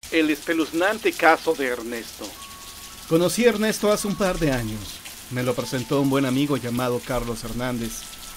El espeluznante caso de Ernesto. Conocí a Ernesto hace un par de años. Me lo presentó un buen amigo llamado Carlos Hernández.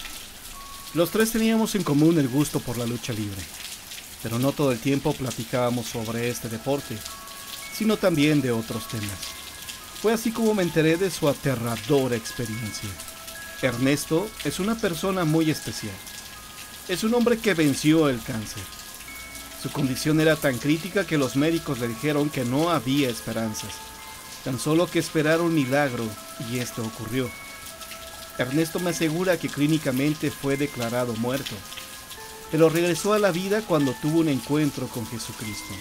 Los tres teníamos en común el gusto por la lucha libre, pero no todo el tiempo platicábamos sobre este deporte, sino también de otros temas. Fue así como me enteré de su aterradora experiencia. Ernesto es una persona muy especial. Es un hombre que venció el cáncer. Su condición era tan crítica que los médicos le dijeron que no había esperanzas, tan solo que esperar un milagro, y esto ocurrió. Ernesto me asegura que clínicamente fue declarado muerto, pero regresó a la vida cuando tuvo un encuentro con Jesucristo.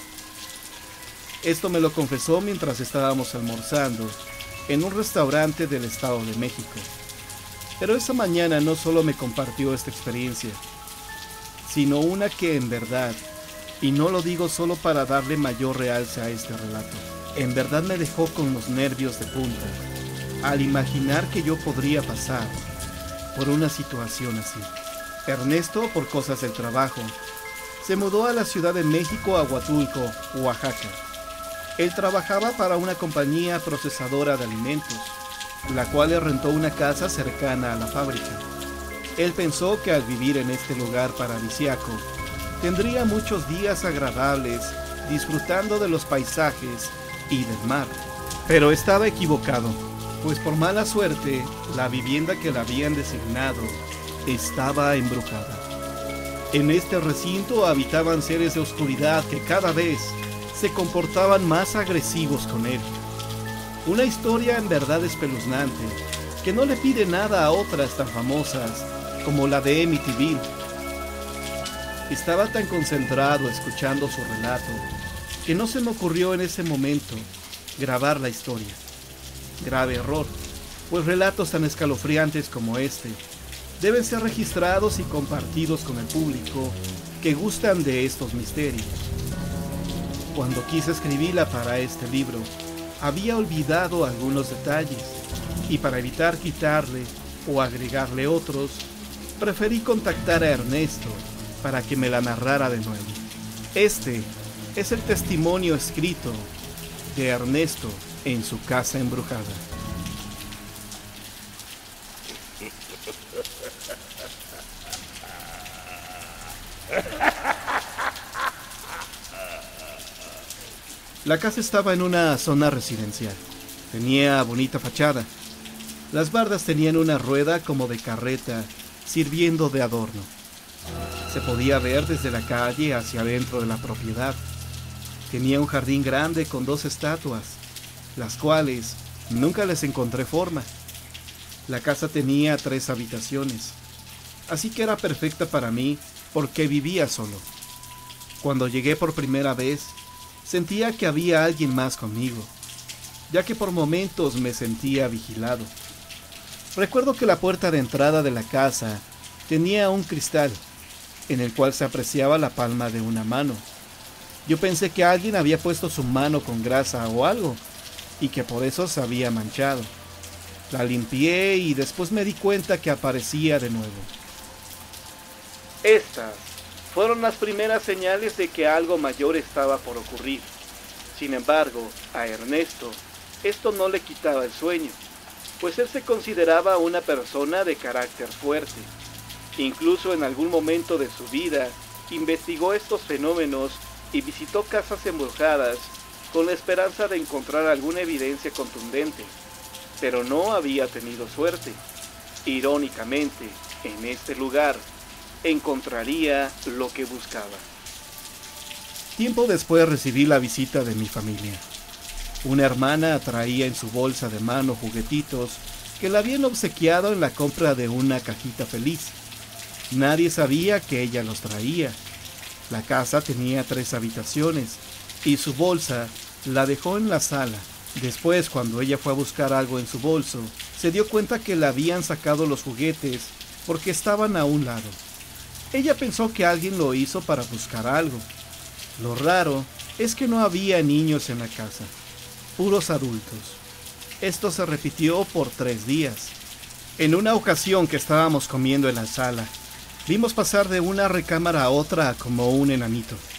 Esto me lo confesó mientras estábamos almorzando en un restaurante del Estado de México. Pero esa mañana no solo me compartió esta experiencia, sino una que en verdad, y no lo digo solo para darle mayor realce a este relato, en verdad me dejó con los nervios de punta al imaginar que yo podría pasar por una situación así. Ernesto, por cosas del trabajo, se mudó a la Ciudad de México, a Huatulco, Oaxaca. Él trabajaba para una compañía procesadora de alimentos, la cual le rentó una casa cercana a la fábrica. Él pensó que al vivir en este lugar paradisíaco, tendría muchos días agradables disfrutando de los paisajes y del mar. Pero estaba equivocado, pues por mala suerte, la vivienda que le habían designado estaba embrujada. En este recinto habitaban seres de oscuridad que cada vez se comportaban más agresivos con él. Una historia en verdad espeluznante, que no le pide nada a otras tan famosas como la de Amityville. Estaba tan concentrado escuchando su relato, que no se me ocurrió en ese momento grabar la historia. Grave error, pues relatos tan escalofriantes como este deben ser registrados y compartidos con el público que gustan de estos misterios. Cuando quise escribirla para este libro, había olvidado algunos detalles, y para evitar quitarle o agregarle otros, preferí contactar a Ernesto para que me la narrara de nuevo. Este es el testimonio escrito de Ernesto en su casa embrujada. La casa estaba en una zona residencial. Tenía bonita fachada. Las bardas tenían una rueda como de carreta, sirviendo de adorno. Se podía ver desde la calle hacia adentro de la propiedad. Tenía un jardín grande con 2 estatuas, las cuales nunca les encontré forma. La casa tenía 3 habitaciones, así que era perfecta para mí porque vivía solo. Cuando llegué por primera vez, sentía que había alguien más conmigo, ya que por momentos me sentía vigilado. Recuerdo que la puerta de entrada de la casa tenía un cristal, en el cual se apreciaba la palma de una mano. Yo pensé que alguien había puesto su mano con grasa o algo, y que por eso se había manchado. La limpié y después me di cuenta que aparecía de nuevo. Estas fueron las primeras señales de que algo mayor estaba por ocurrir. Sin embargo, a Ernesto esto no le quitaba el sueño, pues él se consideraba una persona de carácter fuerte. Incluso en algún momento de su vida investigó estos fenómenos y visitó casas embrujadas con la esperanza de encontrar alguna evidencia contundente, pero no había tenido suerte. Irónicamente, en este lugar encontraría lo que buscaba. Tiempo después recibí la visita de mi familia. Una hermana traía en su bolsa de mano juguetitos que le habían obsequiado en la compra de una cajita feliz. Nadie sabía que ella los traía. La casa tenía 3 habitaciones y su bolsa la dejó en la sala. Después, cuando ella fue a buscar algo en su bolso, se dio cuenta que le habían sacado los juguetes porque estaban a un lado. Ella pensó que alguien lo hizo para buscar algo. Lo raro es que no había niños en la casa, puros adultos. Esto se repitió por 3 días. En una ocasión que estábamos comiendo en la sala, vimos pasar de una recámara a otra como un enanito.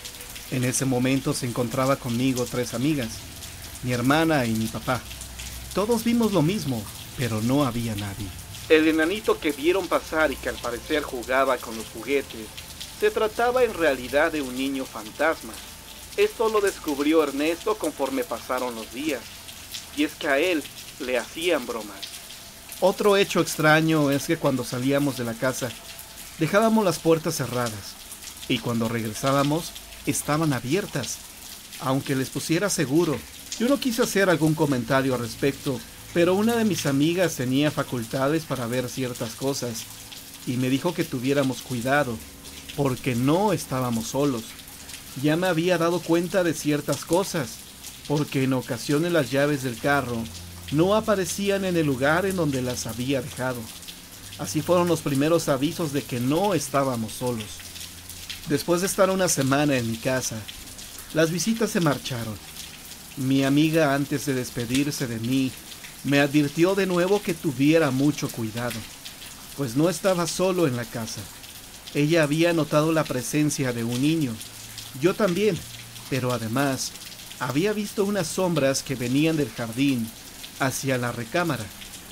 En ese momento se encontraba conmigo 3 amigas, mi hermana y mi papá. Todos vimos lo mismo, pero no había nadie. El enanito que vieron pasar y que al parecer jugaba con los juguetes, se trataba en realidad de un niño fantasma. Esto lo descubrió Ernesto conforme pasaron los días, y es que a él le hacían bromas. Otro hecho extraño es que cuando salíamos de la casa, dejábamos las puertas cerradas, y cuando regresábamos, estaban abiertas, aunque les pusiera seguro. Yo no quise hacer algún comentario al respecto, pero una de mis amigas tenía facultades para ver ciertas cosas, y me dijo que tuviéramos cuidado, porque no estábamos solos. Ya me había dado cuenta de ciertas cosas, porque en ocasiones las llaves del carro no aparecían en el lugar en donde las había dejado. Así fueron los primeros avisos de que no estábamos solos. Después de estar una semana en mi casa, las visitas se marcharon. Mi amiga, antes de despedirse de mí, me advirtió de nuevo que tuviera mucho cuidado, pues no estaba solo en la casa. Ella había notado la presencia de un niño. Yo también, pero además había visto unas sombras que venían del jardín hacia la recámara,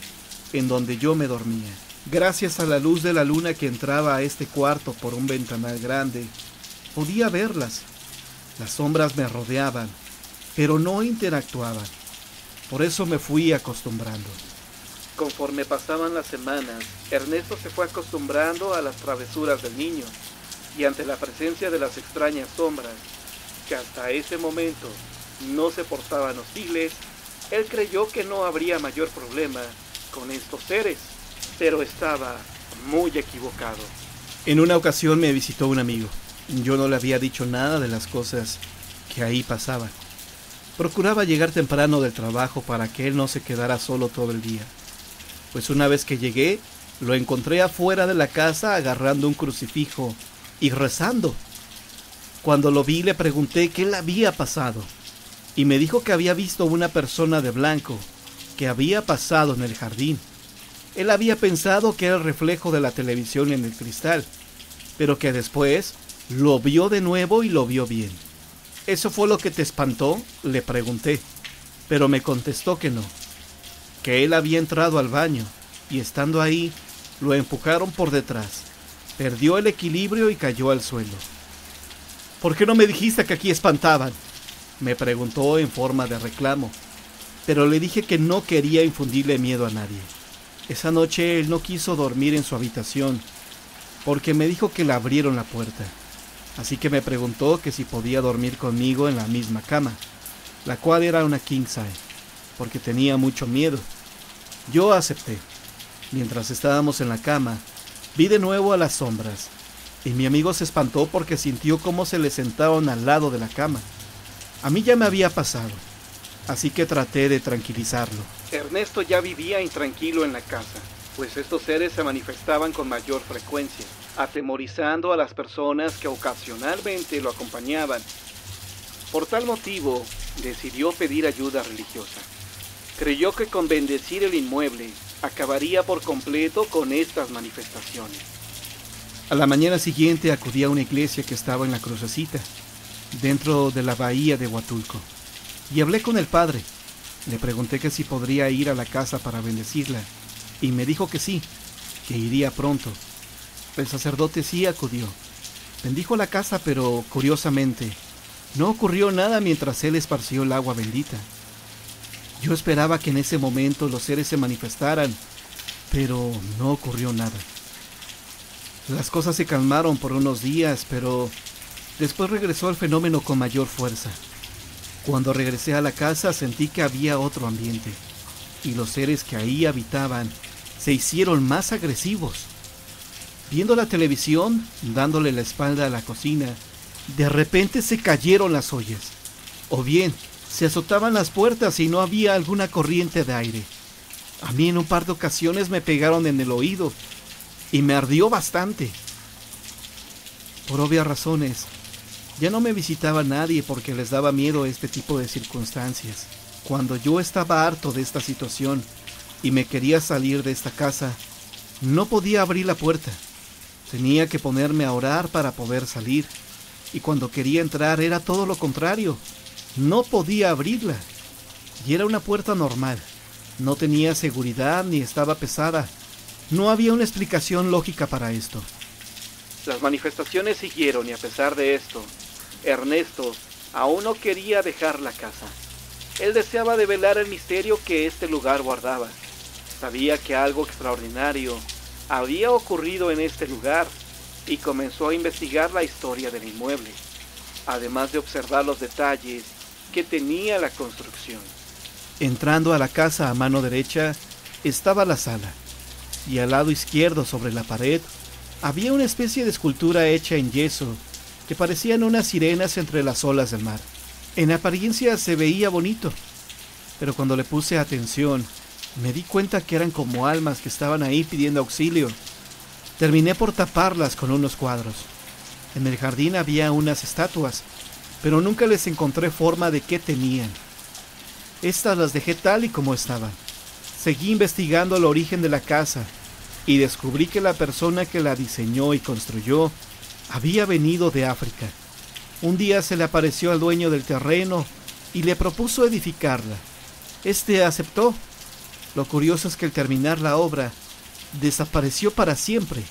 en donde yo me dormía. Gracias a la luz de la luna que entraba a este cuarto por un ventanal grande, podía verlas. Las sombras me rodeaban, pero no interactuaban. Por eso me fui acostumbrando. Conforme pasaban las semanas, Ernesto se fue acostumbrando a las travesuras del niño, y ante la presencia de las extrañas sombras, que hasta ese momento no se portaban hostiles, él creyó que no habría mayor problema con estos seres, pero estaba muy equivocado. En una ocasión me visitó un amigo. Yo no le había dicho nada de las cosas que ahí pasaban. Procuraba llegar temprano del trabajo para que él no se quedara solo todo el día. Pues una vez que llegué, lo encontré afuera de la casa agarrando un crucifijo y rezando. Cuando lo vi le pregunté qué le había pasado, y me dijo que había visto una persona de blanco que había pasado en el jardín. Él había pensado que era el reflejo de la televisión en el cristal, pero que después lo vio de nuevo y lo vio bien. ¿Eso fue lo que te espantó?, le pregunté, pero me contestó que no, que él había entrado al baño y estando ahí lo empujaron por detrás. Perdió el equilibrio y cayó al suelo. ¿Por qué no me dijiste que aquí espantaban?, me preguntó en forma de reclamo, pero le dije que no quería infundirle miedo a nadie. Esa noche él no quiso dormir en su habitación, porque me dijo que le abrieron la puerta. Así que me preguntó que si podía dormir conmigo en la misma cama, la cual era una king size, porque tenía mucho miedo. Yo acepté. Mientras estábamos en la cama, vi de nuevo a las sombras, y mi amigo se espantó porque sintió cómo se le sentaron al lado de la cama. A mí ya me había pasado, así que traté de tranquilizarlo. Ernesto ya vivía intranquilo en la casa, pues estos seres se manifestaban con mayor frecuencia, atemorizando a las personas que ocasionalmente lo acompañaban. Por tal motivo, decidió pedir ayuda religiosa. Creyó que con bendecir el inmueble acabaría por completo con estas manifestaciones. A la mañana siguiente acudí a una iglesia que estaba en la Crucecita, dentro de la bahía de Huatulco, y hablé con el padre. Le pregunté que si podría ir a la casa para bendecirla, y me dijo que sí, que iría pronto. El sacerdote sí acudió. Bendijo la casa, pero curiosamente, no ocurrió nada mientras él esparció el agua bendita. Yo esperaba que en ese momento los seres se manifestaran, pero no ocurrió nada. Las cosas se calmaron por unos días, pero después regresó el fenómeno con mayor fuerza. Cuando regresé a la casa sentí que había otro ambiente, y los seres que ahí habitaban se hicieron más agresivos. Viendo la televisión, dándole la espalda a la cocina, de repente se cayeron las ollas, o bien se azotaban las puertas y no había alguna corriente de aire. A mí en un par de ocasiones me pegaron en el oído y me ardió bastante. Por obvias razones, ya no me visitaba nadie porque les daba miedo este tipo de circunstancias. Cuando yo estaba harto de esta situación y me quería salir de esta casa, no podía abrir la puerta. Tenía que ponerme a orar para poder salir. y cuando quería entrar era todo lo contrario. No podía abrirla. Y era una puerta normal. No tenía seguridad ni estaba pesada. No había una explicación lógica para esto. Las manifestaciones siguieron y a pesar de esto, Ernesto aún no quería dejar la casa. Él deseaba develar el misterio que este lugar guardaba. Sabía que algo extraordinario había ocurrido en este lugar y comenzó a investigar la historia del inmueble, además de observar los detalles que tenía la construcción. Entrando a la casa a mano derecha estaba la sala, y al lado izquierdo sobre la pared había una especie de escultura hecha en yeso que parecían unas sirenas entre las olas del mar. En apariencia se veía bonito, pero cuando le puse atención me di cuenta que eran como almas que estaban ahí pidiendo auxilio. Terminé por taparlas con unos cuadros. En el jardín había unas estatuas, pero nunca les encontré forma de qué tenían. Estas las dejé tal y como estaban. Seguí investigando el origen de la casa y descubrí que la persona que la diseñó y construyó había venido de África. Un día se le apareció al dueño del terreno y le propuso edificarla. Este aceptó. Lo curioso es que al terminar la obra, desapareció para siempre.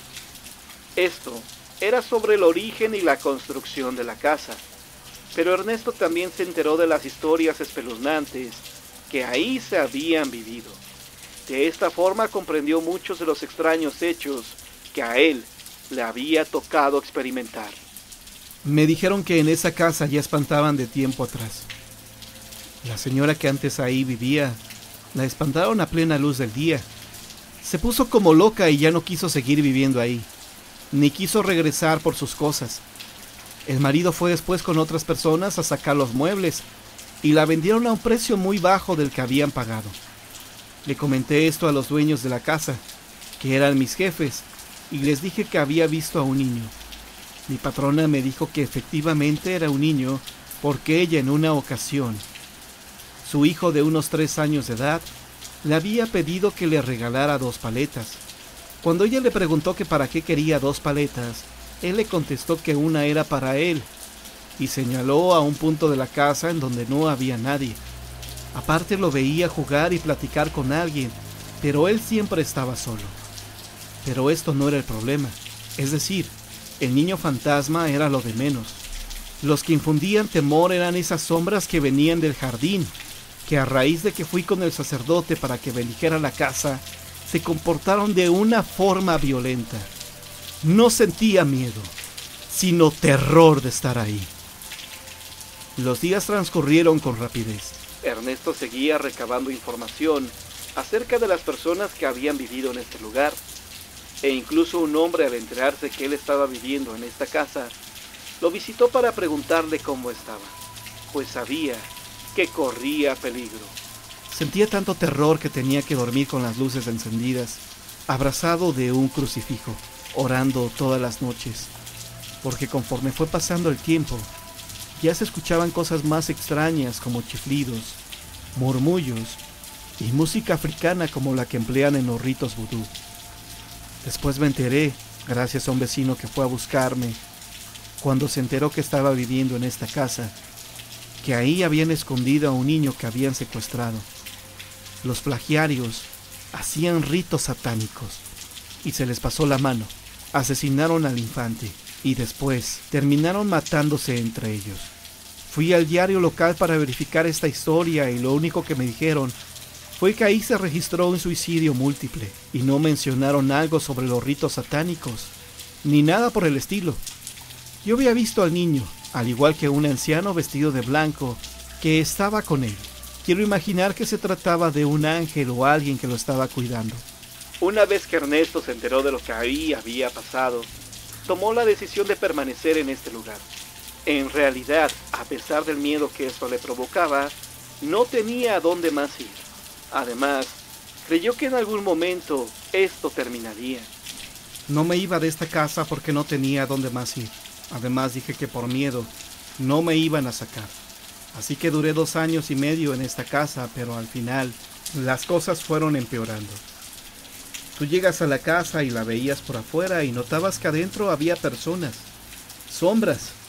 Esto era sobre el origen y la construcción de la casa, pero Ernesto también se enteró de las historias espeluznantes que ahí se habían vivido. De esta forma comprendió muchos de los extraños hechos que a él le había tocado experimentar. Me dijeron que en esa casa ya espantaban de tiempo atrás. La señora que antes ahí vivía, la espantaron a plena luz del día. Se puso como loca y ya no quiso seguir viviendo ahí, ni quiso regresar por sus cosas. El marido fue después con otras personas a sacar los muebles y la vendieron a un precio muy bajo del que habían pagado. Le comenté esto a los dueños de la casa, que eran mis jefes, y les dije que había visto a un niño. Mi patrona me dijo que efectivamente era un niño porque ella en una ocasión, su hijo de unos 3 años de edad, le había pedido que le regalara 2 paletas. Cuando ella le preguntó que para qué quería 2 paletas, él le contestó que una era para él, y señaló a un punto de la casa en donde no había nadie. Aparte lo veía jugar y platicar con alguien, pero él siempre estaba solo. Pero esto no era el problema, es decir, el niño fantasma era lo de menos. Los que infundían temor eran esas sombras que venían del jardín, que a raíz de que fui con el sacerdote para que bendijera la casa, se comportaron de una forma violenta. No sentía miedo, sino terror de estar ahí. Los días transcurrieron con rapidez. Ernesto seguía recabando información acerca de las personas que habían vivido en este lugar, e incluso un hombre, al enterarse que él estaba viviendo en esta casa, lo visitó para preguntarle cómo estaba, pues sabía que corría peligro. Sentía tanto terror que tenía que dormir con las luces encendidas, abrazado de un crucifijo, orando todas las noches, porque conforme fue pasando el tiempo, ya se escuchaban cosas más extrañas como chiflidos, murmullos y música africana como la que emplean en los ritos vudú. Después me enteré, gracias a un vecino que fue a buscarme, cuando se enteró que estaba viviendo en esta casa, que ahí habían escondido a un niño que habían secuestrado. Los plagiarios hacían ritos satánicos y se les pasó la mano. Asesinaron al infante y después terminaron matándose entre ellos. Fui al diario local para verificar esta historia y lo único que me dijeron fue que ahí se registró un suicidio múltiple y no mencionaron algo sobre los ritos satánicos, ni nada por el estilo. Yo había visto al niño, al igual que un anciano vestido de blanco, que estaba con él. Quiero imaginar que se trataba de un ángel o alguien que lo estaba cuidando. Una vez que Ernesto se enteró de lo que ahí había pasado, tomó la decisión de permanecer en este lugar. En realidad, a pesar del miedo que esto le provocaba, no tenía a dónde más ir. Además, creyó que en algún momento esto terminaría. No me iba de esta casa porque no tenía a dónde más ir. Además dije que por miedo no me iban a sacar. Así que duré 2 años y medio en esta casa, pero al final las cosas fueron empeorando. Tú llegas a la casa y la veías por afuera y notabas que adentro había personas, sombras,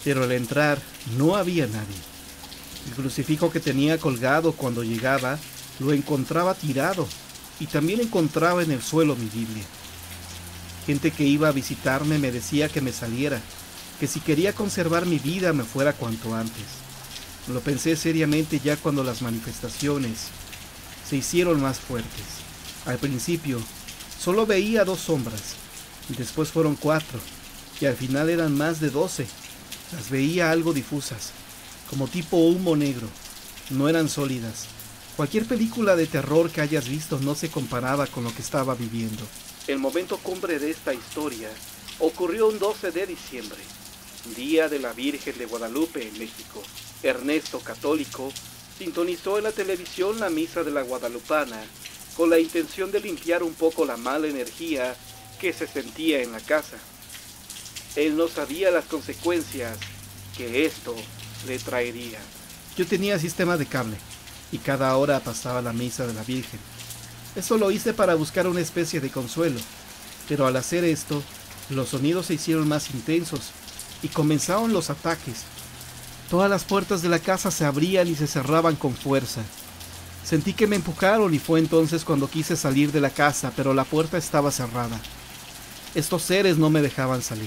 pero al entrar no había nadie. El crucifijo que tenía colgado cuando llegaba lo encontraba tirado y también encontraba en el suelo mi Biblia. Gente que iba a visitarme me decía que me saliera, que si quería conservar mi vida me fuera cuanto antes. Lo pensé seriamente ya cuando las manifestaciones se hicieron más fuertes. Al principio solo veía 2 sombras, y después fueron 4, y al final eran más de 12. Las veía algo difusas, como tipo humo negro. No eran sólidas. Cualquier película de terror que hayas visto no se comparaba con lo que estaba viviendo. El momento cumbre de esta historia ocurrió un 12 de diciembre, día de la Virgen de Guadalupe en México. Ernesto, católico, sintonizó en la televisión la misa de la Guadalupana con la intención de limpiar un poco la mala energía que se sentía en la casa. Él no sabía las consecuencias que esto le traería. Yo tenía sistema de cable y cada hora pasaba la misa de la Virgen. Eso lo hice para buscar una especie de consuelo, pero al hacer esto, los sonidos se hicieron más intensos y comenzaron los ataques. Todas las puertas de la casa se abrían y se cerraban con fuerza. Sentí que me empujaron y fue entonces cuando quise salir de la casa, pero la puerta estaba cerrada. Estos seres no me dejaban salir.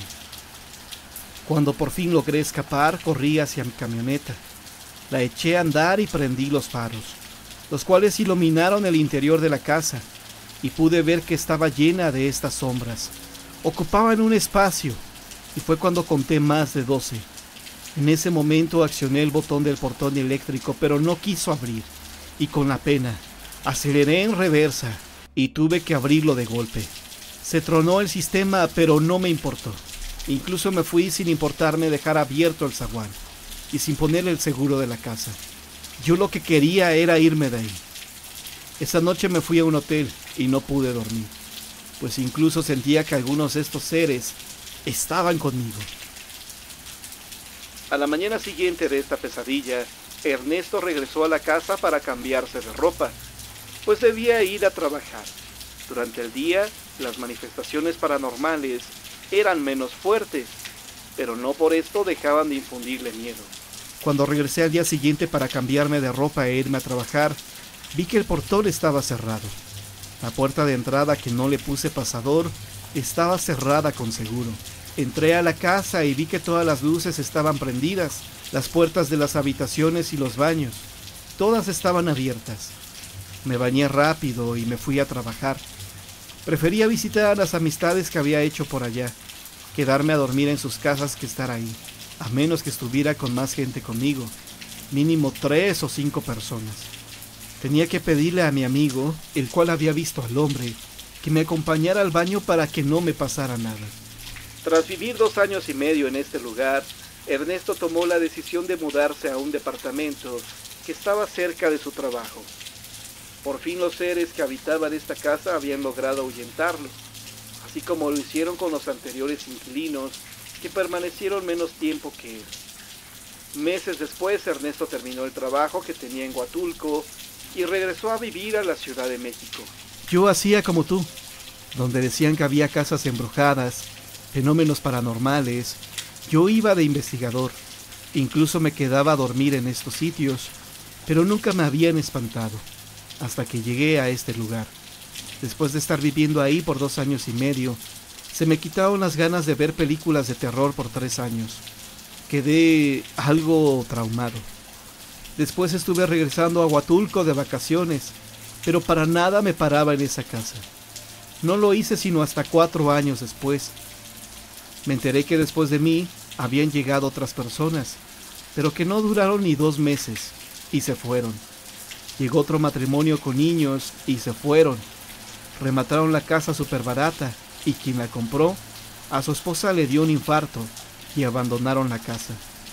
Cuando por fin logré escapar, corrí hacia mi camioneta. La eché a andar y prendí los faros, los cuales iluminaron el interior de la casa, y pude ver que estaba llena de estas sombras. Ocupaban un espacio, y fue cuando conté más de 12. En ese momento accioné el botón del portón eléctrico, pero no quiso abrir, y con la pena, aceleré en reversa, y tuve que abrirlo de golpe. Se tronó el sistema, pero no me importó. Incluso me fui sin importarme dejar abierto el zaguán, y sin poner el seguro de la casa. Yo lo que quería era irme de ahí. Esa noche me fui a un hotel y no pude dormir, pues incluso sentía que algunos de estos seres estaban conmigo. A la mañana siguiente de esta pesadilla, Ernesto regresó a la casa para cambiarse de ropa, pues debía ir a trabajar. Durante el día, las manifestaciones paranormales eran menos fuertes, pero no por esto dejaban de infundirle miedo. Cuando regresé al día siguiente para cambiarme de ropa e irme a trabajar, vi que el portón estaba cerrado. La puerta de entrada, que no le puse pasador, estaba cerrada con seguro. Entré a la casa y vi que todas las luces estaban prendidas, las puertas de las habitaciones y los baños, todas estaban abiertas. Me bañé rápido y me fui a trabajar. Prefería visitar a las amistades que había hecho por allá, quedarme a dormir en sus casas que estar ahí, a menos que estuviera con más gente conmigo, mínimo 3 o 5 personas. Tenía que pedirle a mi amigo, el cual había visto al hombre, que me acompañara al baño para que no me pasara nada. Tras vivir 2 años y medio en este lugar, Ernesto tomó la decisión de mudarse a un departamento que estaba cerca de su trabajo. Por fin los seres que habitaban esta casa habían logrado ahuyentarlo, así como lo hicieron con los anteriores inquilinos, que permanecieron menos tiempo que él. Meses después, Ernesto terminó el trabajo que tenía en Huatulco y regresó a vivir a la Ciudad de México. Yo hacía como tú, donde decían que había casas embrujadas, fenómenos paranormales. Yo iba de investigador, incluso me quedaba a dormir en estos sitios, pero nunca me habían espantado, hasta que llegué a este lugar. Después de estar viviendo ahí por 2 años y medio, se me quitaron las ganas de ver películas de terror por 3 años. Quedé algo traumado. Después estuve regresando a Huatulco de vacaciones, pero para nada me paraba en esa casa. No lo hice sino hasta 4 años después. Me enteré que después de mí habían llegado otras personas, pero que no duraron ni 2 meses, y se fueron. Llegó otro matrimonio con niños y se fueron. Remataron la casa súper barata, y quien la compró, a su esposa le dio un infarto y abandonaron la casa.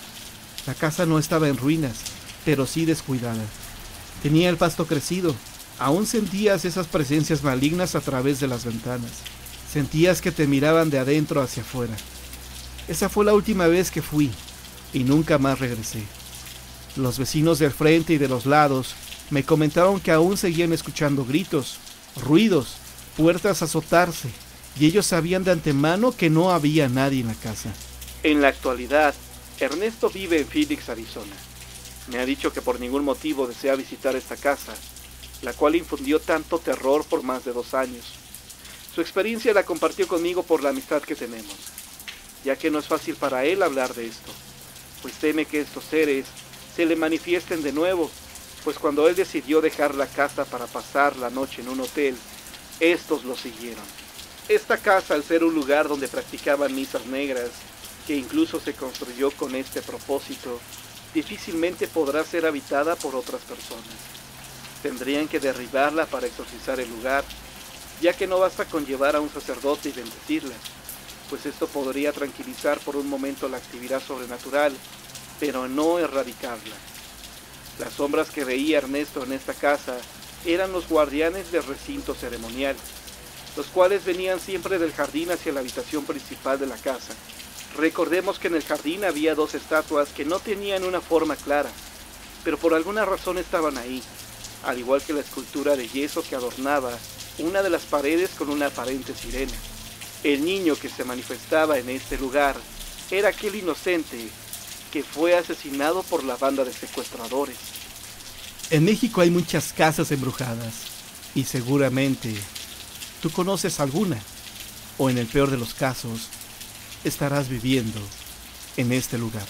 La casa no estaba en ruinas, pero sí descuidada. Tenía el pasto crecido. Aún sentías esas presencias malignas a través de las ventanas. Sentías que te miraban de adentro hacia afuera. Esa fue la última vez que fui, y nunca más regresé. Los vecinos del frente y de los lados me comentaron que aún seguían escuchando gritos, ruidos, puertas azotarse, y ellos sabían de antemano que no había nadie en la casa. En la actualidad, Ernesto vive en Phoenix, Arizona. Me ha dicho que por ningún motivo desea visitar esta casa, la cual infundió tanto terror por más de 2 años. Su experiencia la compartió conmigo por la amistad que tenemos, ya que no es fácil para él hablar de esto, pues teme que estos seres se le manifiesten de nuevo, pues cuando él decidió dejar la casa para pasar la noche en un hotel, estos lo siguieron. Esta casa, al ser un lugar donde practicaban misas negras, que incluso se construyó con este propósito, difícilmente podrá ser habitada por otras personas. Tendrían que derribarla para exorcizar el lugar, ya que no basta con llevar a un sacerdote y bendecirla, pues esto podría tranquilizar por un momento la actividad sobrenatural, pero no erradicarla. Las sombras que veía Ernesto en esta casa eran los guardianes del recinto ceremonial, los cuales venían siempre del jardín hacia la habitación principal de la casa. Recordemos que en el jardín había 2 estatuas que no tenían una forma clara, pero por alguna razón estaban ahí, al igual que la escultura de yeso que adornaba una de las paredes con una aparente sirena. El niño que se manifestaba en este lugar era aquel inocente que fue asesinado por la banda de secuestradores. En México hay muchas casas embrujadas y seguramente tú conoces alguna, o en el peor de los casos, estarás viviendo en este lugar.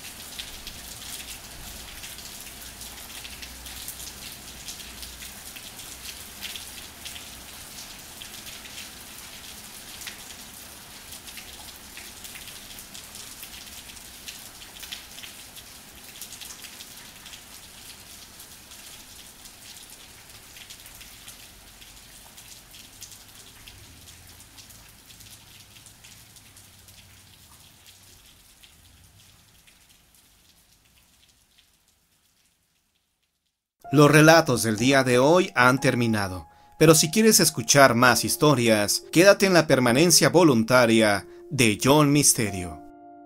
Los relatos del día de hoy han terminado, pero si quieres escuchar más historias, quédate en la permanencia voluntaria de John Misterio.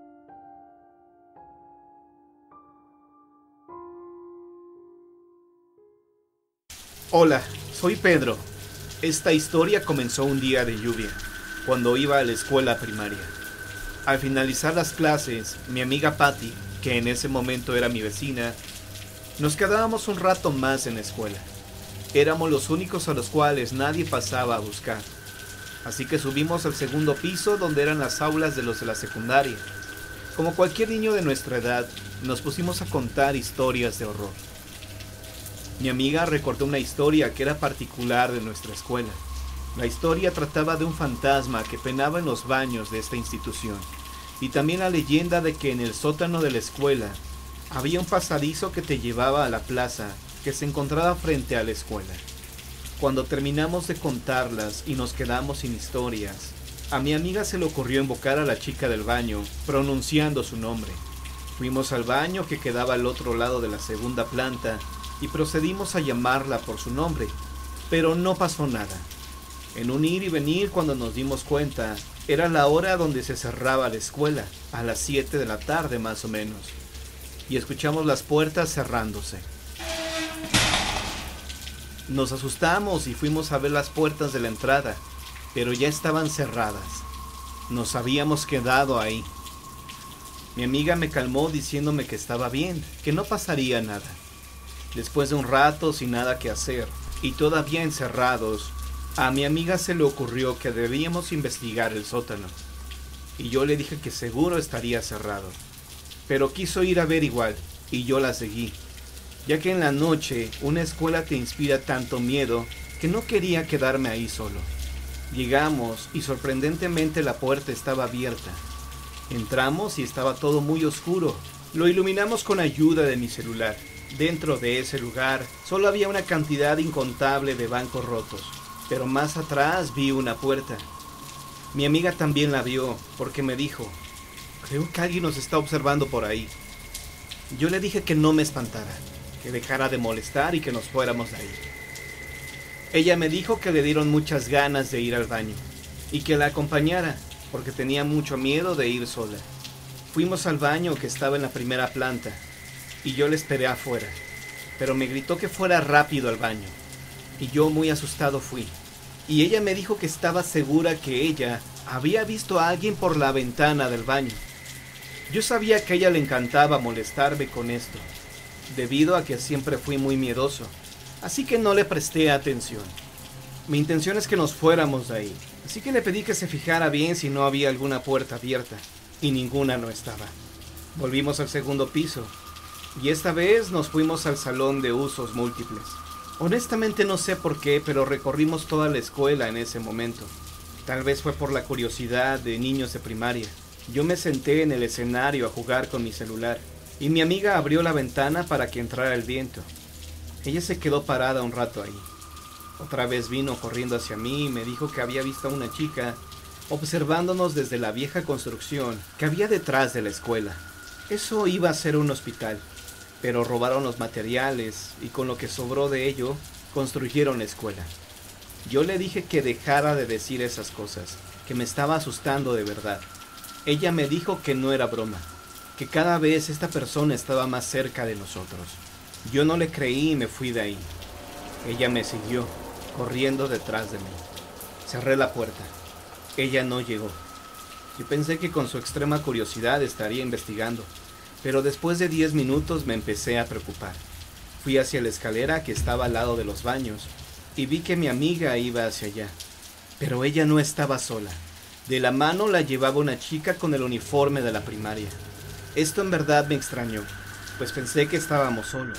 Hola, soy Pedro. Esta historia comenzó un día de lluvia, cuando iba a la escuela primaria. Al finalizar las clases, mi amiga Patty, que en ese momento era mi vecina, nos quedábamos un rato más en la escuela. Éramos los únicos a los cuales nadie pasaba a buscar. Así que subimos al segundo piso donde eran las aulas de los de la secundaria. Como cualquier niño de nuestra edad, nos pusimos a contar historias de horror. Mi amiga recordó una historia que era particular de nuestra escuela. La historia trataba de un fantasma que penaba en los baños de esta institución, y también la leyenda de que en el sótano de la escuela había un pasadizo que te llevaba a la plaza que se encontraba frente a la escuela. Cuando terminamos de contarlas y nos quedamos sin historias, a mi amiga se le ocurrió invocar a la chica del baño, pronunciando su nombre. Fuimos al baño que quedaba al otro lado de la segunda planta y procedimos a llamarla por su nombre, pero no pasó nada. En un ir y venir, cuando nos dimos cuenta, era la hora donde se cerraba la escuela, a las 7 de la tarde más o menos, y escuchamos las puertas cerrándose. Nos asustamos y fuimos a ver las puertas de la entrada, pero ya estaban cerradas. Nos habíamos quedado ahí. Mi amiga me calmó diciéndome que estaba bien, que no pasaría nada. Después de un rato sin nada que hacer y todavía encerrados, a mi amiga se le ocurrió que debíamos investigar el sótano. Y yo le dije que seguro estaría cerrado. Pero quiso ir a ver igual, y yo la seguí, ya que en la noche una escuela te inspira tanto miedo que no quería quedarme ahí solo. Llegamos y sorprendentemente la puerta estaba abierta. Entramos y estaba todo muy oscuro. Lo iluminamos con ayuda de mi celular. Dentro de ese lugar solo había una cantidad incontable de bancos rotos, pero más atrás vi una puerta. Mi amiga también la vio, porque me dijo: creo que alguien nos está observando por ahí. Yo le dije que no me espantara, que dejara de molestar y que nos fuéramos de ahí. Ella me dijo que le dieron muchas ganas de ir al baño y que la acompañara, porque tenía mucho miedo de ir sola. Fuimos al baño que estaba en la primera planta y yo le esperé afuera, pero me gritó que fuera rápido al baño y yo muy asustado fui. Y ella me dijo que estaba segura que ella había visto a alguien por la ventana del baño. Yo sabía que a ella le encantaba molestarme con esto, debido a que siempre fui muy miedoso, así que no le presté atención. Mi intención es que nos fuéramos de ahí, así que le pedí que se fijara bien si no había alguna puerta abierta, y ninguna no estaba. Volvimos al segundo piso, y esta vez nos fuimos al salón de usos múltiples. Honestamente no sé por qué, pero recorrimos toda la escuela en ese momento. Tal vez fue por la curiosidad de niños de primaria. Yo me senté en el escenario a jugar con mi celular, y mi amiga abrió la ventana para que entrara el viento. Ella se quedó parada un rato ahí. Otra vez vino corriendo hacia mí y me dijo que había visto a una chica observándonos desde la vieja construcción que había detrás de la escuela. Eso iba a ser un hospital, pero robaron los materiales y con lo que sobró de ello construyeron la escuela. Yo le dije que dejara de decir esas cosas, que me estaba asustando de verdad. Ella me dijo que no era broma, que cada vez esta persona estaba más cerca de nosotros. Yo no le creí y me fui de ahí. Ella me siguió, corriendo detrás de mí. Cerré la puerta. Ella no llegó. Yo pensé que con su extrema curiosidad estaría investigando, pero después de 10 minutos me empecé a preocupar. Fui hacia la escalera que estaba al lado de los baños y vi que mi amiga iba hacia allá. Pero ella no estaba sola. De la mano la llevaba una chica con el uniforme de la primaria. Esto en verdad me extrañó, pues pensé que estábamos solos.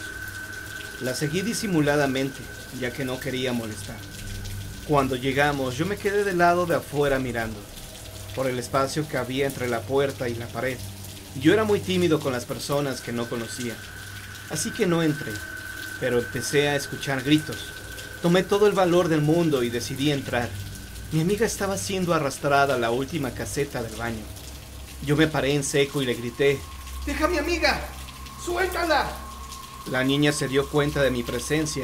La seguí disimuladamente, ya que no quería molestar. Cuando llegamos, yo me quedé del lado de afuera mirando, por el espacio que había entre la puerta y la pared. Yo era muy tímido con las personas que no conocía, así que no entré, pero empecé a escuchar gritos. Tomé todo el valor del mundo y decidí entrar. Mi amiga estaba siendo arrastrada a la última caseta del baño. Yo me paré en seco y le grité: «¡Deja a mi amiga! ¡Suéltala!». La niña se dio cuenta de mi presencia.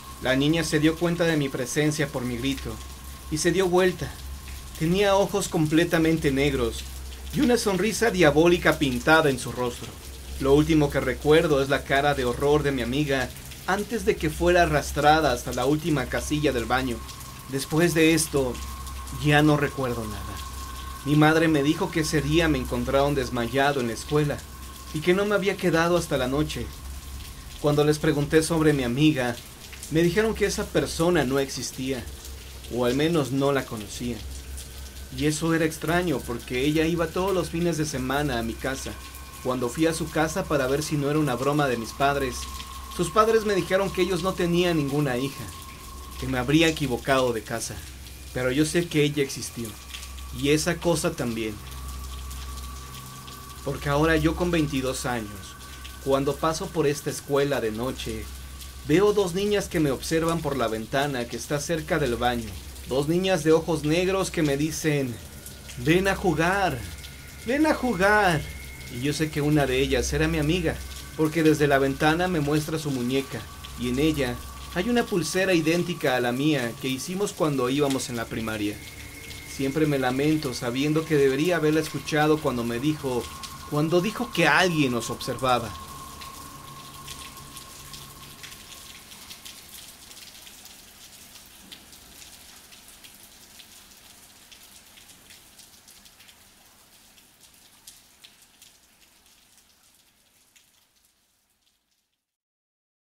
Por mi grito y se dio vuelta. Tenía ojos completamente negros y una sonrisa diabólica pintada en su rostro. Lo último que recuerdo es la cara de horror de mi amiga antes de que fuera arrastrada hasta la última casilla del baño. Después de esto, ya no recuerdo nada. Mi madre me dijo que ese día me encontraron desmayado en la escuela y que no me había quedado hasta la noche. Cuando les pregunté sobre mi amiga, me dijeron que esa persona no existía, o al menos no la conocía. Y eso era extraño porque ella iba todos los fines de semana a mi casa. Cuando fui a su casa para ver si no era una broma de mis padres, sus padres me dijeron que ellos no tenían ninguna hija, que me habría equivocado de casa. Pero yo sé que ella existió, y esa cosa también. Porque ahora yo con 22 años, cuando paso por esta escuela de noche, veo 2 niñas que me observan por la ventana que está cerca del baño. 2 niñas de ojos negros que me dicen: «Ven a jugar, ven a jugar». Y yo sé que una de ellas era mi amiga, porque desde la ventana me muestra su muñeca, y en ella hay una pulsera idéntica a la mía que hicimos cuando íbamos en la primaria. Siempre me lamento sabiendo que debería haberla escuchado cuando dijo que alguien nos observaba.